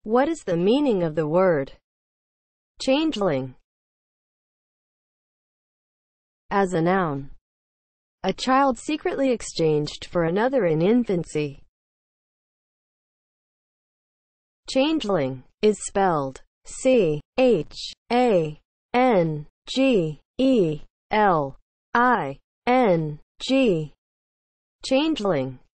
What is the meaning of the word changeling? As a noun, a child secretly exchanged for another in infancy. Changeling is spelled C-H-A-N-G-E-L-I-N-G. Changeling